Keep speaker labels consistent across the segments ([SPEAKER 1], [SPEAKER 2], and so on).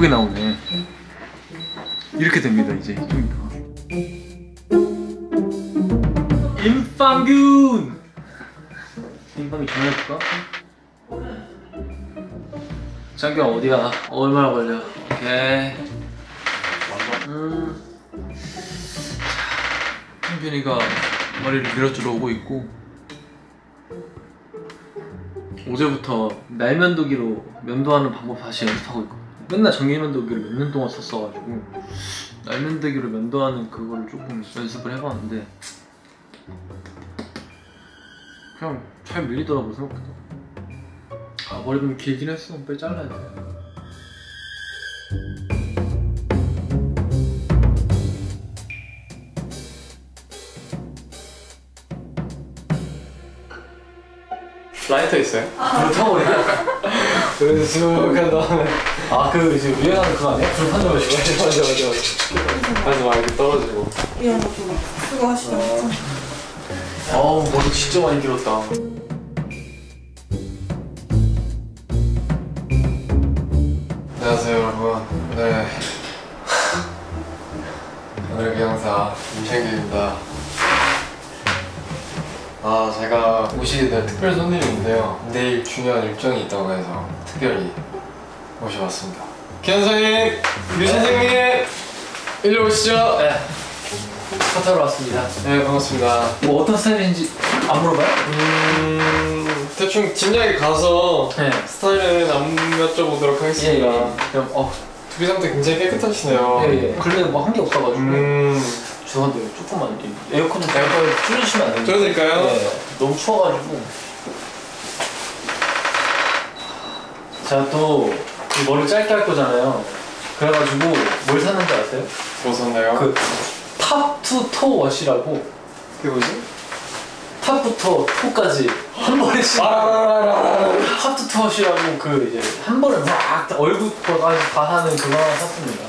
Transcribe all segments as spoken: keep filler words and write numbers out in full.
[SPEAKER 1] 예쁘게 나오네. 이렇게 됩니다 이제. 임방균! 임방균 전화해볼까? 장균아 어디가? 얼마나 걸려? 오케이. 음. 장균이가 머리를 밀어주러 오고 있고, 어제부터 날면도기로 면도하는 방법 다시 연습하고 있고, 맨날 전기면도기를 몇 년 동안 썼어가지고 날면도기로 면도하는 그거를 조금 연습을 해봤는데 그냥 잘 밀리더라고 생각보다. 아, 머리 좀 길긴 했어. 빨리 잘라야 돼.
[SPEAKER 2] 라이터 있어요?
[SPEAKER 1] 불타버려.
[SPEAKER 2] 으슥한 다음에
[SPEAKER 1] 아, 그 이제 유행하는 그거 아니야? 불 타는 거
[SPEAKER 2] 맞아 맞아 맞아 맞아. 그래서 막 이렇게 떨어지고
[SPEAKER 3] 이런 것도 쓰고 하시죠.
[SPEAKER 1] 어우, 머리 진짜 많이 길었다.
[SPEAKER 2] 안녕하세요 여러분. 네 오늘의 비영사 임창규입니다. 아, 제가 모시게 특별 손님인데요, 내일 중요한 일정이 있다고 해서 특별히 모셔봤습니다. 기현선님, 류선생님, 일로 오시죠.
[SPEAKER 1] 네, 커터로 왔습니다.
[SPEAKER 2] 네, 반갑습니다.
[SPEAKER 1] 뭐 어떤 스타일인지 안 물어봐요?
[SPEAKER 2] 음... 대충 진작에 가서
[SPEAKER 1] 네.
[SPEAKER 2] 스타일은 안 여쭤보도록 하겠습니다.
[SPEAKER 1] 예, 예. 그럼 어,
[SPEAKER 2] 두피 상태 굉장히 깨끗하시네요.
[SPEAKER 1] 예, 예. 근데 뭐 한 게 없어가지고.
[SPEAKER 2] 음...
[SPEAKER 1] 죄송한데 조금만 에어컨 좀 에어컨 줄여주시면 안 됩니까?
[SPEAKER 2] 그러니까요.
[SPEAKER 1] 네, 너무 추워가지고. 제가 또 머리 짧게 할 거잖아요. 그래가지고 뭘 샀는지 아세요?
[SPEAKER 2] 뭐 샀나요?
[SPEAKER 1] 그 탑투토 워시라고.
[SPEAKER 2] 그게 뭐지?
[SPEAKER 1] 탑부터 토까지 한 번에 씹어. 탑투토 워시라고 그 이제 한 번에 막 얼굴부터까지 다 하는 그거 하나 샀습니다.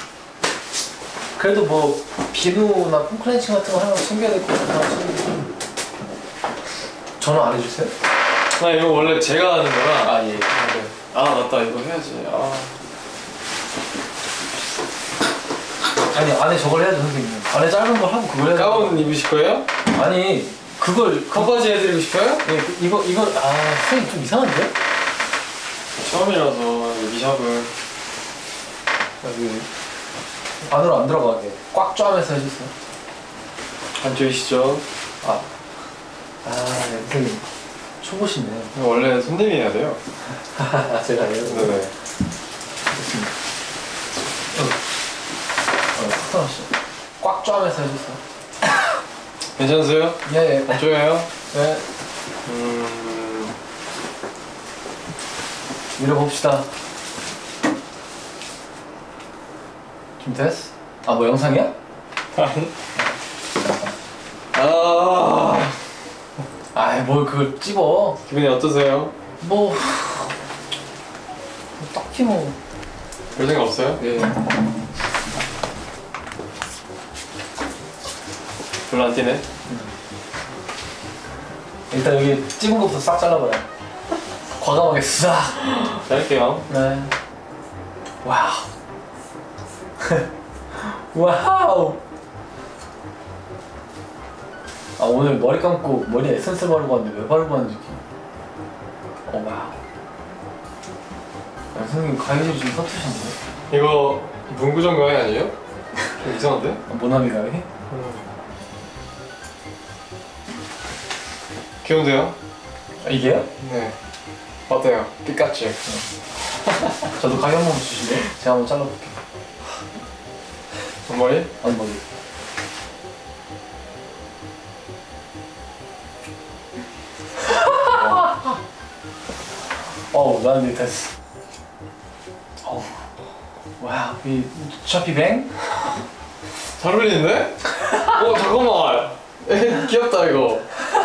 [SPEAKER 1] 그래도 뭐 비누나 폼클렌징 같은 거 하나 챙겨야 될 것 같아서 전화 안 해주세요?
[SPEAKER 2] 나 이거 원래 제가 하는 거라.
[SPEAKER 1] 아, 예.
[SPEAKER 2] 아, 맞다, 이거 해야지. 아.
[SPEAKER 1] 아니, 안에 저걸 해야죠 선생님. 안에 짧은 걸 하고 그걸 해야죠.
[SPEAKER 2] 가운 입으실 거예요?
[SPEAKER 1] 아니, 그걸
[SPEAKER 2] 커버지 해드리고 싶어요?
[SPEAKER 1] 예, 그, 이거 이거 아 선생님 좀 이상한데?
[SPEAKER 2] 처음이라서 미샵을
[SPEAKER 1] 여기 안으로 안 들어가게 꽉 쪼아면서 해주세요.
[SPEAKER 2] 앉으시죠.
[SPEAKER 1] 아, 아, 네, 선생님 초보시네요.
[SPEAKER 2] 원래 손님이 해야 돼요.
[SPEAKER 1] 제가요?
[SPEAKER 2] 네네.
[SPEAKER 1] 좋습니다. 어, 어, 커터하시죠. 꽉 쪼아면서 해주세요.
[SPEAKER 2] 괜찮으세요?
[SPEAKER 1] 예, 예.
[SPEAKER 2] 쪼여요?
[SPEAKER 1] 네.
[SPEAKER 2] 음...
[SPEAKER 1] 밀어봅시다. 좀 됐어? 아, 뭐 영상이야?
[SPEAKER 2] 아니. 아...
[SPEAKER 1] 아이, 뭘 그걸 찍어.
[SPEAKER 2] 기분이 어떠세요?
[SPEAKER 1] 뭐... 딱히 뭐...
[SPEAKER 2] 별 생각 없어요?
[SPEAKER 1] 예.
[SPEAKER 2] 별로 안 뛰네?
[SPEAKER 1] 음. 일단 여기 찍은 것부터 싹 잘라버려. 과감하게 싹.
[SPEAKER 2] 잘할게요.
[SPEAKER 1] 네. 와우. 와우. 아, 오늘 머리 감고 머리에 에센스 바르고 왔는데 왜 바르고 왔는지. 어, 와우. 야, 선생님 가위질 좀 서투신데?
[SPEAKER 2] 이거 문구점 가위 아니에요? 좀 이상한데?
[SPEAKER 1] 아, 모나미 가위?
[SPEAKER 2] 음. 귀여운데요?
[SPEAKER 1] 아, 이게요?
[SPEAKER 2] 네. 어때요? 피카츄.
[SPEAKER 1] 저도 가위 한 번 주실래요? 제가 한번 잘라볼게요.
[SPEAKER 2] 앞머리?
[SPEAKER 1] 앞머리. 어우, 난 이제 됐어. 어우. 와우, 이 차피뱅?
[SPEAKER 2] 잘 어울리는데? 어, 잠깐만. 에, 귀엽다 이거.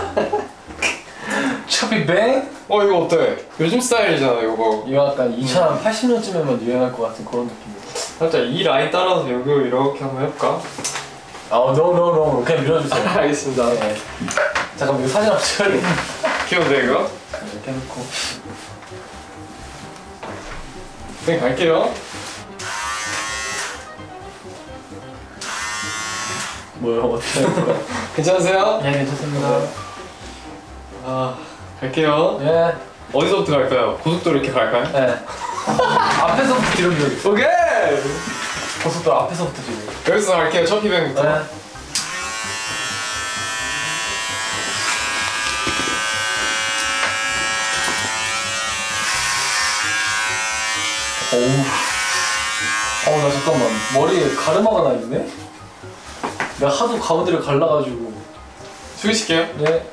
[SPEAKER 1] 차피뱅?
[SPEAKER 2] 어, 이거 어때? 요즘 스타일이잖아 이거 뭐.
[SPEAKER 1] 이거 약간 이천팔십 년쯤에만 유행할 것 같은 그런 느낌이에요.
[SPEAKER 2] 살짝 이 라인 따라서 여기 이렇게 한번 해볼까?
[SPEAKER 1] 아, no, no, no. 그냥 밀어주세요.
[SPEAKER 2] 아, 알겠습니다.
[SPEAKER 1] 네. 잠깐만, 이거 사진 한번 찍어야겠네.
[SPEAKER 2] 귀여운데 이거?
[SPEAKER 1] 이렇게 해놓고.
[SPEAKER 2] 그냥 갈게요.
[SPEAKER 1] 뭐요? 어떻게 할까요?
[SPEAKER 2] 괜찮으세요?
[SPEAKER 1] 네, 괜찮습니다.
[SPEAKER 2] 아 갈게요.
[SPEAKER 1] 네.
[SPEAKER 2] 어디서부터 갈까요? 고속도로 이렇게 갈까요?
[SPEAKER 1] 네. 앞에서부터 뒤로 밀어주세요.
[SPEAKER 2] 오케이.
[SPEAKER 1] 고속도로 앞에서부터 뒤로.
[SPEAKER 2] 여기서 갈게요. 첫 비행부터.
[SPEAKER 1] 네. 오우. 어우, 나 잠깐만. 머리에 가르마가 나 있네? 내가 하도 가운데를 갈라가지고.
[SPEAKER 2] 숙이실게요.
[SPEAKER 1] 네.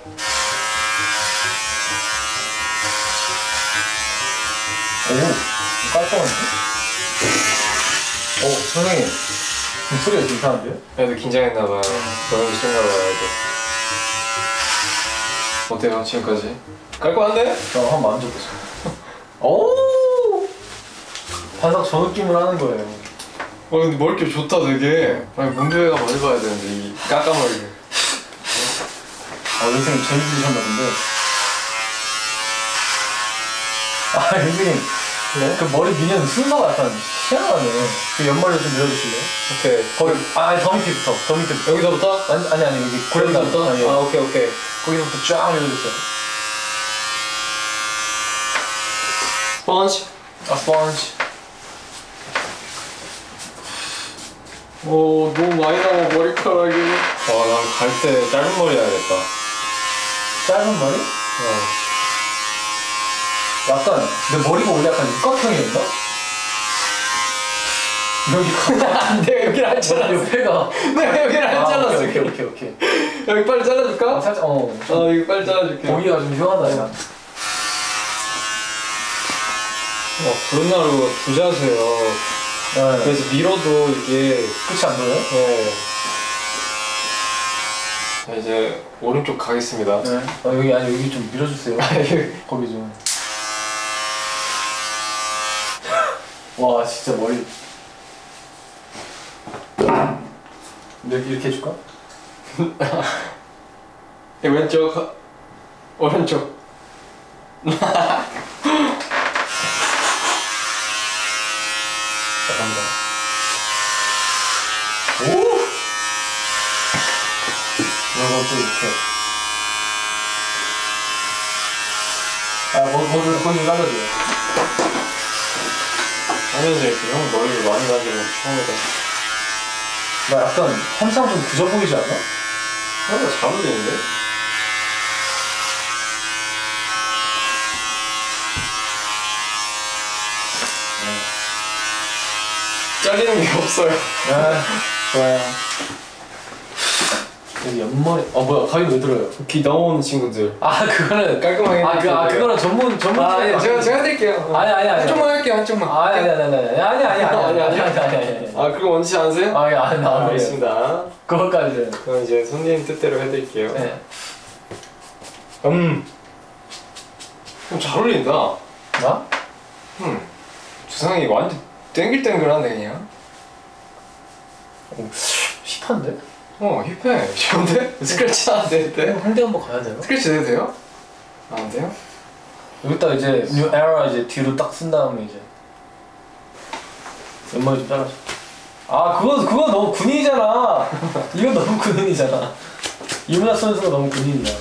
[SPEAKER 1] 오, 깔끔한데? 오, 선생님. 목소리가 좀 이상한데요?
[SPEAKER 2] 그래도 긴장했나봐요. 너무 싫은가봐요. 어때요 지금까지? 깔끔한데?
[SPEAKER 1] 저 한번 만져보세요. 오! 반삭 저 느낌을 하는 거예요.
[SPEAKER 2] 어 근데 머릿결 좋다 되게. 아니 문제가 많이 봐야 되는데 이 까까머리.
[SPEAKER 1] 아, 선생님 재미 들으셨나 본데. 아, 선생님.
[SPEAKER 2] 네?
[SPEAKER 1] 그 머리 미는 순서가 약간 희한하네. 그 옆머리를 좀 밀어주실래요?
[SPEAKER 2] 오케이.
[SPEAKER 1] 거기, 아, 아니, 더 밑에부터. 더 밑에부터.
[SPEAKER 2] 여기서부터?
[SPEAKER 1] 아니, 아니, 아니, 여기 고랭이부터.
[SPEAKER 2] 아,
[SPEAKER 1] 아, 예.
[SPEAKER 2] 아 오케이 오케이.
[SPEAKER 1] 거기서부터 쫙 밀어주세요.
[SPEAKER 2] 스펀지.
[SPEAKER 1] 아, 스펀지.
[SPEAKER 2] 오 너무 많이 나와 머리카락이. 와난 갈 때 짧은 머리 해야겠다.
[SPEAKER 1] 짧은 머리?
[SPEAKER 2] 어.
[SPEAKER 1] 약간 내 머리가 원래 약간 육각형이었나? 여기가
[SPEAKER 2] 내가 여기를 안 잘랐어.
[SPEAKER 1] 옆에가
[SPEAKER 2] 내가 여기를 안
[SPEAKER 1] 아,
[SPEAKER 2] 잘랐어.
[SPEAKER 1] 오케이 오케이 오케이.
[SPEAKER 2] 여기 빨리 잘라줄까?
[SPEAKER 1] 아, 살짝 어.
[SPEAKER 2] 어 이거 빨리 잘라줄게.
[SPEAKER 1] 보기가 좀 흉하다 야.
[SPEAKER 2] 와 브루나루 부자세요.
[SPEAKER 1] 네.
[SPEAKER 2] 그래서 밀어도 이게
[SPEAKER 1] 끝이 안 나요?
[SPEAKER 2] 네. 자 이제 오른쪽 가겠습니다.
[SPEAKER 1] 네. 아, 여기 아니 여기 좀 밀어주세요. 거기 좀. 와 진짜 머리. 이렇게 이렇게 해줄까?
[SPEAKER 2] 네, 왼쪽 가- 오른쪽.
[SPEAKER 1] 감사합니다. 오! 이거 좀 이렇게. 아, 뭐, 뭐, 좀, 그건 좀 잘라줘요.
[SPEAKER 2] 하면서 이렇게 형 머리를 많이 가지고 처음이다.
[SPEAKER 1] 나 약간 항상 좀 부져 보이지 않아?
[SPEAKER 2] 형이가 잘 어울리는데? 잘리는 게 없어요.
[SPEAKER 1] 네, 좋아요. 여기 옆머리, 어, 뭐야, 가위 왜 들어요?
[SPEAKER 2] 귀 넘어오는 친구들.
[SPEAKER 1] 아, 그거는.
[SPEAKER 2] 깔끔하게
[SPEAKER 1] 아, 그, 아
[SPEAKER 2] 해드릴게요.
[SPEAKER 1] 그거는 전문, 전문.
[SPEAKER 2] 아, 아니, 제가 제가 해드릴게요.
[SPEAKER 1] 아니, 아니, 아니.
[SPEAKER 2] 한쪽만 할게요, 한쪽만.
[SPEAKER 1] 아니, 아니, 아니, 아니, 아니, 아니, 아니, 아니,
[SPEAKER 2] 아니, 아니.
[SPEAKER 1] 아니, 아니, 아니.
[SPEAKER 2] 아, 그거 원치 않으세요?
[SPEAKER 1] 아, 예, 아니,
[SPEAKER 2] 아,
[SPEAKER 1] 안 그래요.
[SPEAKER 2] 알겠습니다.
[SPEAKER 1] 그것까지는.
[SPEAKER 2] 그럼 이제 손님 뜻대로 해드릴게요.
[SPEAKER 1] 네.
[SPEAKER 2] 음. 좀 잘 어울린다.
[SPEAKER 1] 나?
[SPEAKER 2] 음. 주상이 완전 땡글땡글하네 그냥.
[SPEAKER 1] 오, 힙한데?
[SPEAKER 2] 어, 힙해. 좋은데? 스크래치 안 되는데?
[SPEAKER 1] 홍대 한번 가야 돼요?
[SPEAKER 2] 스크래치 돼도 돼요? 아, 안 돼요?
[SPEAKER 1] 여기다 이제 뉴 에라 이제 뒤로 딱 쓴 다음에 이제 옆머리 좀 잘라줘. 아 그거 그거 너무 군인이잖아. 이거 너무 군인이잖아. 이문화 선수가 너무 군인이야.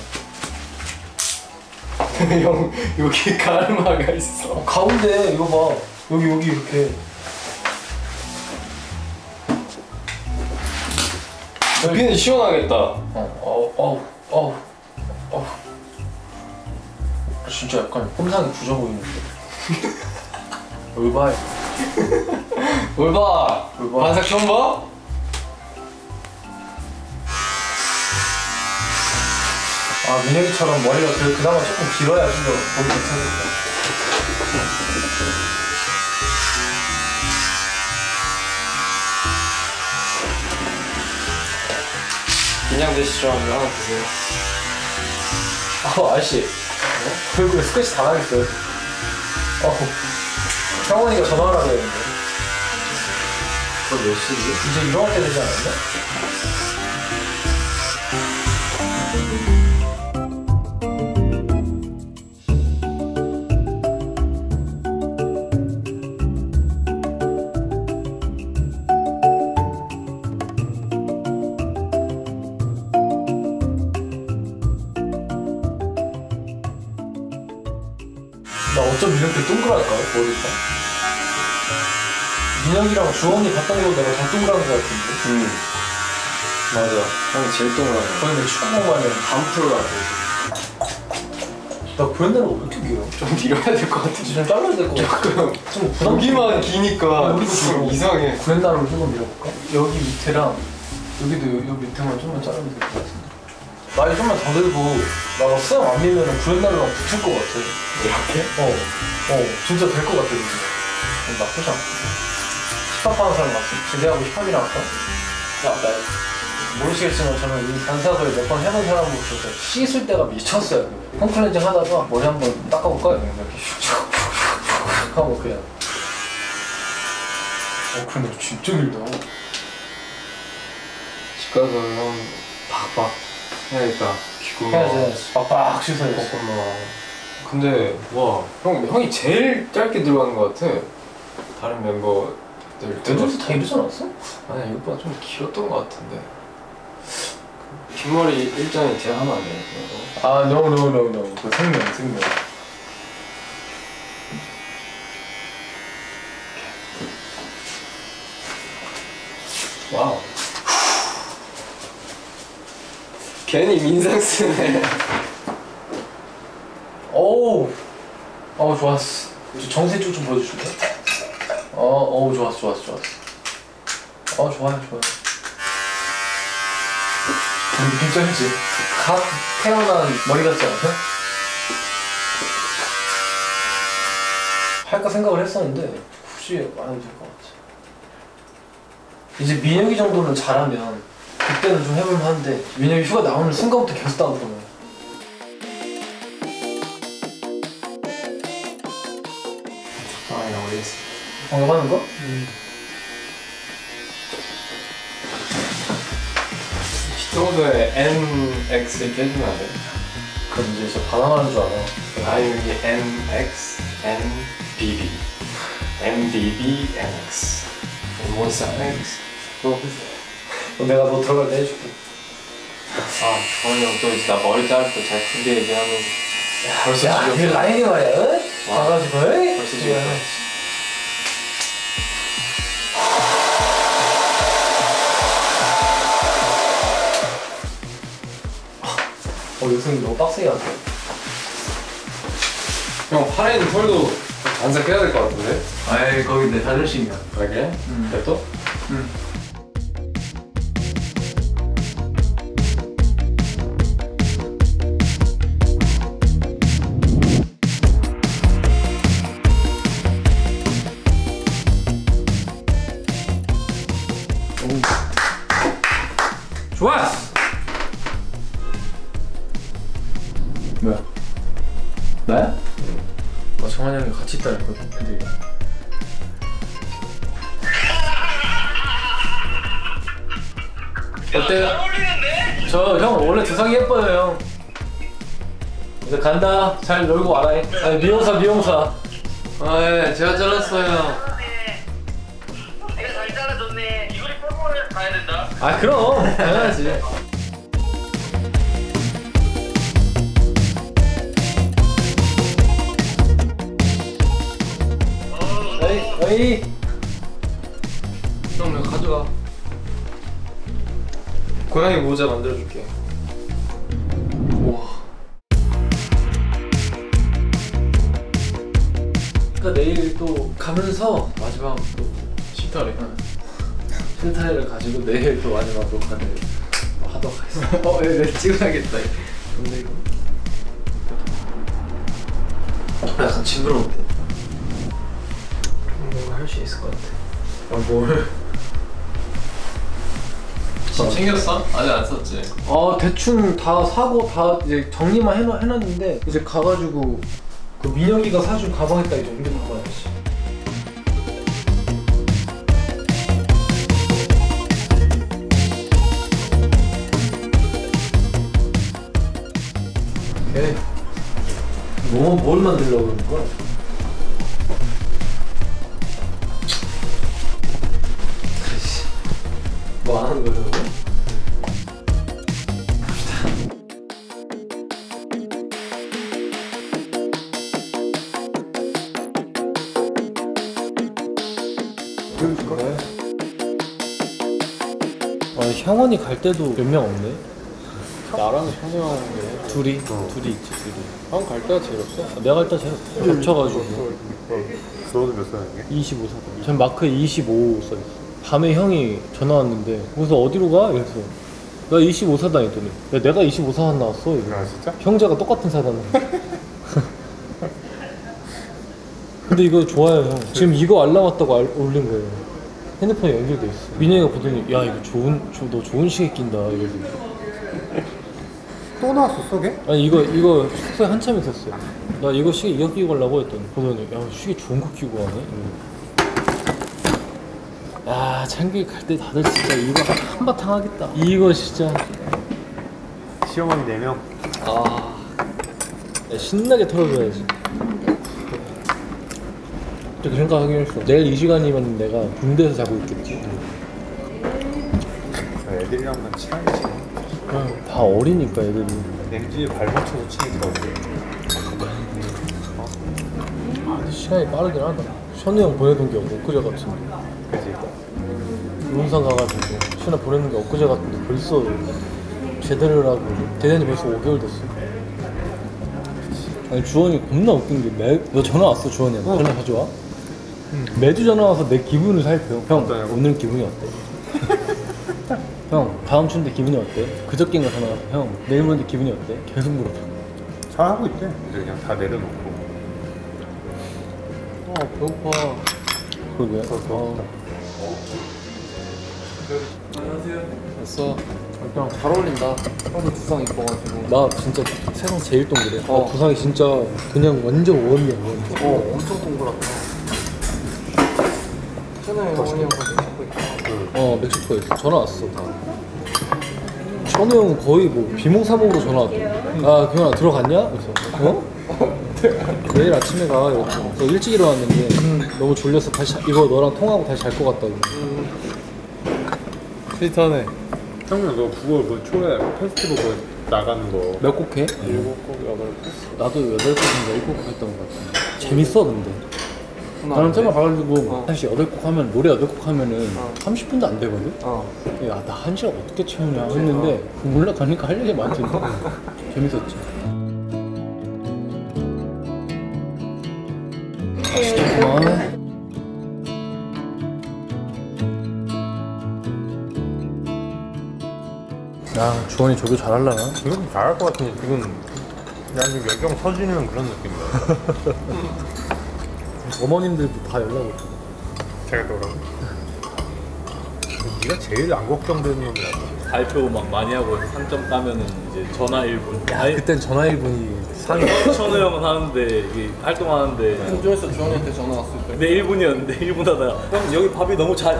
[SPEAKER 2] 형 여기 가르마가 있어.
[SPEAKER 1] 어, 가운데 이거 봐. 여기 여기 이렇게.
[SPEAKER 2] 여기는 시원하겠다.
[SPEAKER 1] 어, 어, 어, 어, 어. 진짜 약간 꼼상이 부져 보이는데. 올바해.
[SPEAKER 2] 뭘 봐?
[SPEAKER 1] 뭘 봐?
[SPEAKER 2] 반삭 처음 봐?
[SPEAKER 1] 아 민혁이처럼 머리가 그, 그나마 조금 길어야 좀 더 보기 괜찮겠다.
[SPEAKER 2] 긴장되시죠? 이거 하나 드세요.
[SPEAKER 1] 아 아저씨 얼굴에 스크래치 다 나겠어요. 어 형원이가 전화를 하려 했는데
[SPEAKER 2] 그거 몇 시지?
[SPEAKER 1] 이제 일어날 때 되지 않았나? 나 어쩜 이렇게 동그랄까? 머리가? 민혁이랑 주원이 봤던 거 내가 더 동그란 거 같은데?
[SPEAKER 2] 응 맞아 형이 제일 동그라네
[SPEAKER 1] 거의 내 축구공만이랑
[SPEAKER 2] 반프로 같아
[SPEAKER 1] 나 브랜드가 왜 이렇게 길어?
[SPEAKER 2] 좀 밀어야 될 것 같아
[SPEAKER 1] 좀 잘라야 될 것 같아.
[SPEAKER 2] 조금
[SPEAKER 1] 좀 부담.
[SPEAKER 2] 여기만 기니까
[SPEAKER 1] 여기도
[SPEAKER 2] 좀
[SPEAKER 1] 좀
[SPEAKER 2] 이상해
[SPEAKER 1] 브랜드로 조금 밀어볼까? 여기 밑에랑 여기도 요, 요 밑에만 좀만 자르면 될 것 같은데. 나이 좀만 더 들고 나가 수영 안 밀면은 브랜드랑 붙을 것 같아.
[SPEAKER 2] 이렇게?
[SPEAKER 1] 어, 어, 진짜 될 것 같아. 진짜. 나쁘지 않고. 힙합하는 사람 맞지? 제대하고 힙합이랑 할까? 야, 나 모르시겠지만 저는 이 단사를 몇 번 해본 사람으로서 씻을 때가 미쳤어요. 홈클렌징 하다가 머리 한번 닦아볼까요? 이렇게 슉슉슉슉 하고 그냥. 어, 근데 진짜 길다.
[SPEAKER 2] 집 가서 형 박박 해야겠다 귀구멍
[SPEAKER 1] 해야지. 빡빡 씻어야지.
[SPEAKER 2] 콧구멍 근데 와 형, 형이 제일 짧게 들어가는 것 같아 다른 멤버들
[SPEAKER 1] 애들도 다 이러지 않았어?
[SPEAKER 2] 아니야 이것보다 좀 길었던 것 같은데 뒷머리 일장이 제가 하면 안 돼요?
[SPEAKER 1] 아, no, no, no, no. 그 생명, 생명.
[SPEAKER 2] 와우 괜히 민상 쓰네
[SPEAKER 1] 오우. 어우, 좋았어. 이제 정세 쪽 좀 보여줄래? 어, 어우, 좋았어, 좋았어, 좋았어. 어, 좋아요, 좋아요. 느낌 쩔지? 갓 태어난 머리 같지 않아? 할까 생각을 했었는데 굳이 안 해도 될 것 같아. 이제 민혁이 정도는 잘하면 그때는 좀 해볼만 한데 민혁이 휴가 나오는 순간부터 계속 다운되면
[SPEAKER 2] 아니 나 모르겠어
[SPEAKER 1] 방금 하는 거?
[SPEAKER 2] 음. 시청자에 엔 엑스 이렇게 해주면 안 돼?
[SPEAKER 1] 그럼 이제 진짜 반항하는 줄 알아.
[SPEAKER 2] 아니 여기 엔 엑스, 엔 비 비 엔 비 비, 엔 엑스 몬스터 엑스
[SPEAKER 1] 너, 너 내가 너 들어갈 때 해줄게.
[SPEAKER 2] 아 정원이 형 또 이제 나 머리 자를 때 잘 크게 얘기하면 야 벌써
[SPEAKER 1] 야, 그
[SPEAKER 2] 지겹다
[SPEAKER 1] 라인이 말이야. 응?
[SPEAKER 2] 와.
[SPEAKER 1] 가가지고, 응?
[SPEAKER 2] 벌써 지겹다
[SPEAKER 1] 어, 요즘 너무 빡세게 한다.
[SPEAKER 2] 형 팔에 있는 털도 반삭해야 될 것 같은데?
[SPEAKER 1] 아이, 거기 내 자존심이야.
[SPEAKER 2] 아 그래?
[SPEAKER 1] 응.
[SPEAKER 2] 냅둬?
[SPEAKER 1] 응. 좋았어! 뭐야? 나야? 어, 정한이 형이 같이 있다 했거든, 애들이. 어때요? 저 형 원래 두상이 예뻐요, 형. 이제 간다. 잘 놀고 와라. 아니, 미용사, 미용사.
[SPEAKER 2] 아 예 제가 잘랐어요
[SPEAKER 4] 내가 잘 잘라줬네. 이거를 뽀뽀를 가야 된다.
[SPEAKER 1] 아, 그럼. 당연하지. 어이, 어이.
[SPEAKER 2] 형 이거 가져가 고양이 모자 만들어줄게
[SPEAKER 1] 우와. 그러니까 내일 또 가면서 마지막 또
[SPEAKER 2] 식탈이
[SPEAKER 1] 실타래를 가지고 내일 또 마지막 녹화를 하도록 하겠습니다.
[SPEAKER 2] 어, 네, 네, 찍어야겠다.
[SPEAKER 1] 근데 이거 약간 징그러운데 뭔가 할 수 있을 것 같아. 아, 뭘?
[SPEAKER 2] 짐 챙겼어? 아직 안 썼지?
[SPEAKER 1] 아, 대충 다 사고 다 이제 정리만 해놔, 해놨는데 이제 가가지고 그 민혁이가 사준 가방에다 이제 옮겨 담아야지. 오케이. 뭐, 뭘 만들려고 그러는 거야? 뭐 하는 거냐고? 그래? 아, 형원이 갈 때도 몇 명 없네?
[SPEAKER 2] 나랑 현이 형이
[SPEAKER 1] 둘이?
[SPEAKER 2] 어.
[SPEAKER 1] 둘이 있지, 둘이.
[SPEAKER 2] 형 갈 때가 제일 없어?
[SPEAKER 1] 아, 내가 갈 때 제가 겹쳐가지고.
[SPEAKER 2] 너는 몇 살이야?
[SPEAKER 1] 이십오 살. 전 마크에 이십오 써있어. 밤에 형이 전화 왔는데, 거기서 어디로 가? 이래서. 나 이십오 사단 했더니, 야, 내가 이십오 사단 나왔어. 이래.
[SPEAKER 2] 아 진짜?
[SPEAKER 1] 형제가 똑같은 사단을. 근데 이거 좋아요, 형. 지금 이거 알람 왔다고 알, 올린 거예요. 핸드폰에 연결돼 있어. 민영이가 보더니, 야, 이거 좋은, 저, 너 좋은 시계 낀다. 이러고.
[SPEAKER 2] 또 나왔어 속에?
[SPEAKER 1] 아니, 이거, 이거 숙소에 한참 있었어요. 나 이거 시계 이거 끼고 가려고 했더니, 보더니, 야, 시계 좋은 거 끼고 가네? 이러고. 야, 창규 갈 때 다들 진짜 이거 한바탕 하겠다. 이거 진짜.
[SPEAKER 2] 시어머니 네 명.
[SPEAKER 1] 아. 야, 신나게 털어줘야지. 그 생각하긴 했어. 내일 이 시간이면 내가 군대에서 자고 있겠지.
[SPEAKER 2] 애들이랑만 친하지.
[SPEAKER 1] 그냥 다 어리니까 애들이.
[SPEAKER 2] 냉지에 발 붙여서 친해지라고.
[SPEAKER 1] 아, 근데 시간이 빠르긴 하다. 현우 형 보내던 게 엊그제 같은데.
[SPEAKER 2] 그지?
[SPEAKER 1] 용산 가가지고 신화 보내는 게 엊그제 같은데 벌써 제대를 하고 대단히 벌써 오 개월 됐어. 아니 주원이 겁나 웃긴 게 매... 너 전화 왔어 주원이한테?
[SPEAKER 2] 어.
[SPEAKER 1] 전화 자주 와? 응. 매주 전화 와서 내 기분을 살펴. 형
[SPEAKER 2] 어떠냐고?
[SPEAKER 1] 오늘 기분이 어때? 형 다음 주인데 기분이 어때? 그저께인가 전화 와서 형 내일 모레인데 기분이 어때? 계속 물어봐.
[SPEAKER 2] 잘하고 있대. 이제 그냥 다 내려놓고.
[SPEAKER 1] 아 배고파. 그러게. 아.
[SPEAKER 5] 안녕하세요.
[SPEAKER 1] 됐어.
[SPEAKER 5] 형 잘 어울린다. 형도 두상 이뻐가지고.
[SPEAKER 1] 나 진짜 세상 제일 동그래.
[SPEAKER 5] 어.
[SPEAKER 1] 나 두상이 진짜 그냥 완전 원이야 원.
[SPEAKER 5] 어, 엄청 동그랗다. 천우형 어머니 형 같이 잡고 있다.
[SPEAKER 1] 어 멕시코에서 전화 왔어 다. 천우 형은 거의 뭐 비몽사몽으로 전화 왔대. 아 경현아 들어갔냐? 그래서 어? 내일 아침에 가 이랬고 저 일찍 일어났는데 너무 졸려서 다시 자- 이거 너랑 통화하고 다시 잘 것 같다고.
[SPEAKER 2] 스위트하네. 형님 너 그거 뭐 초에 페스티벌 그거 나가는 거
[SPEAKER 1] 몇 곡 해?
[SPEAKER 2] 일곱 곡 여덟 곡?
[SPEAKER 1] 나도 여덟 곡인가 일곱 곡 했던 것 같은데 재밌어 근데. 나는
[SPEAKER 5] tema
[SPEAKER 1] tema 가가지고
[SPEAKER 5] 어.
[SPEAKER 1] 사실 여덟 곡 하면 노래 여덟 곡 하면은
[SPEAKER 5] 어.
[SPEAKER 1] 삼십 분도 안 되거든?
[SPEAKER 5] 어.
[SPEAKER 1] 야 나 한 시간 어떻게 채우냐 했는데 몰라 가니까 할 얘기 많던데 재밌었지. 맛있겠구만. 야 주원이 조교 잘하려나?
[SPEAKER 2] 지금 잘할 것 같은데 지금 그냥 지금 열정 터지는 그런 느낌이야.
[SPEAKER 1] 어머님들도 다 연락 오고.
[SPEAKER 2] 제가 또라고. 네가 제일 안 걱정되는 놈이야.
[SPEAKER 6] 발표 막 많이 하고 상점 따면은 이제 전화 일 분.
[SPEAKER 1] 야
[SPEAKER 6] 아니,
[SPEAKER 1] 그땐 전화 일 분이 상이.
[SPEAKER 6] 천우 형은 하는데 이게 활동하는데
[SPEAKER 5] 좀 있어 주원이한테 전화 왔을 때.
[SPEAKER 6] 내 일 분이었는데 일 분 하다가 형 여기 밥이 너무 잘.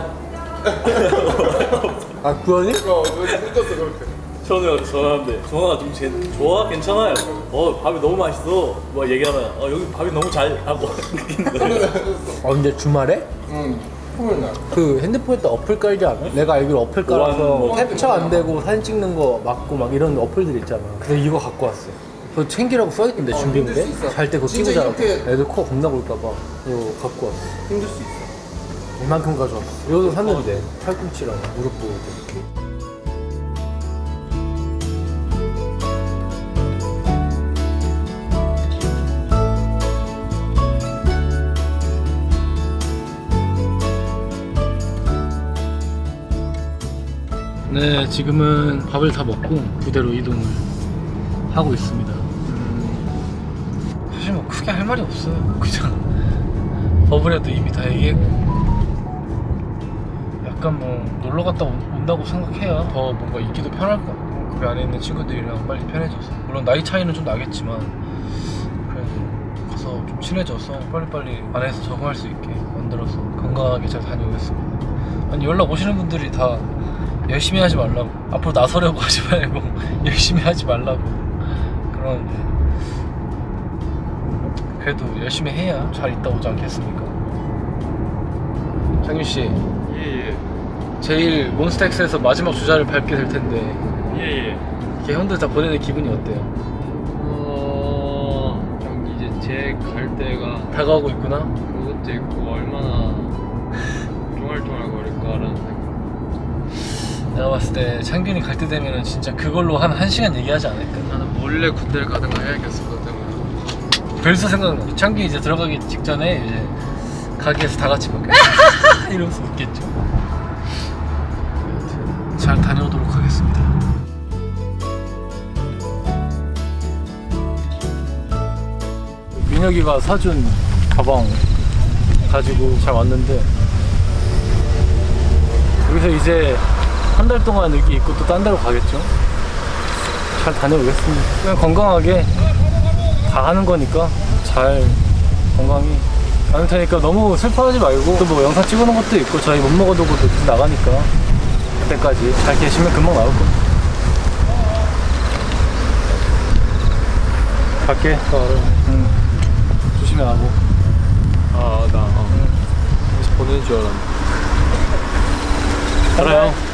[SPEAKER 1] 아 구원이?
[SPEAKER 5] 어, 여기 뜯었어 그렇게.
[SPEAKER 6] 천우 형한테 전화하는데 전화가 좀 제, 좋아 괜찮아요. 어 밥이 너무 맛있어. 뭐 얘기하다가 어 여기 밥이 너무 잘 하고.
[SPEAKER 1] 어 근데 주말에?
[SPEAKER 5] 응. 토요일 날.
[SPEAKER 1] 그 핸드폰에다 어플 깔지 않아? 내가 알기로 어플 깔아서
[SPEAKER 6] 뭐
[SPEAKER 1] 캡처 안 되고 사진 찍는 거 막고 막 이런 어플들 있잖아. 그래서 이거 갖고 왔어. 그거 챙기라고 써있던데
[SPEAKER 5] 어,
[SPEAKER 1] 준비물에.
[SPEAKER 5] 힘들 수 있어.
[SPEAKER 1] 잘 때 그거 끼고
[SPEAKER 5] 진짜
[SPEAKER 1] 자라고.
[SPEAKER 5] 이렇게-
[SPEAKER 1] 애들 코 겁나 볼까봐 이거 갖고 왔어.
[SPEAKER 5] 힘들 수 있어.
[SPEAKER 1] 이만큼 가져왔어. 이것도 샀는데 팔꿈치랑 무릎 보호대. 네, 지금은 밥을 다 먹고 부대로 이동을 하고 있습니다. 음, 사실 뭐 크게 할 말이 없어요. 그냥 버블에도 이미 다 얘기했고 약간 뭐 놀러 갔다 온- 온다고 생각해야 더 뭔가 있기도 편할 것 같고 그 안에 있는 친구들이랑 빨리 편해져서 물론 나이 차이는 좀 나겠지만 그래도 가서 좀 친해져서 빨리빨리 안에서 적응할 수 있게 만들어서 건강하게 잘 다녀오겠습니다. 아니 연락 오시는 분들이 다 열심히 하지 말라고, 앞으로 나서려고 하지 말고 열심히 하지 말라고 그러는데 그래도 열심히 해야 잘 있다 오지 않겠습니까? 장윤씨,
[SPEAKER 6] 예예.
[SPEAKER 1] 제일 몬스타엑스에서 마지막 주자를 밟게 될 텐데
[SPEAKER 6] 예예.
[SPEAKER 1] 이렇게 형들 다 보내는 기분이 어때요?
[SPEAKER 5] 어, 좀 이제 제 갈 때가
[SPEAKER 1] 다가오고 있구나?
[SPEAKER 5] 그것도 있고 얼마나 좀 할 활동을 벌일까라는 생각.
[SPEAKER 1] 내가 봤을 때 창균이 갈 때 되면은 진짜 그걸로 한 한 시간 얘기하지 않을까?
[SPEAKER 5] 나는 몰래 군대를 가든가 해야겠어. 그것 때문에.
[SPEAKER 1] 벌써 생각나. 창균이 이제 들어가기 직전에 이제 가게에서 다 같이 막 이러면서 웃겠죠. 잘 다녀오도록 하겠습니다. 민혁이가 사준 가방 가지고 잘 왔는데 여기서 이제 한 달 동안 여기 있고 또 딴 데로 가겠죠. 잘 다녀오겠습니다. 그냥 건강하게 다 하는 거니까 잘 건강히 가는 테니까 너무 슬퍼하지 말고 또 뭐 영상 찍어놓은 것도 있고 저희 못 먹어도 곧 나가니까 그때까지 잘 계시면 금방 나올 거야. 갈게. 응. 조심히 가고.
[SPEAKER 5] 아, 나 어. 그래서 보내줄 줄 알았는데.
[SPEAKER 1] 알아요.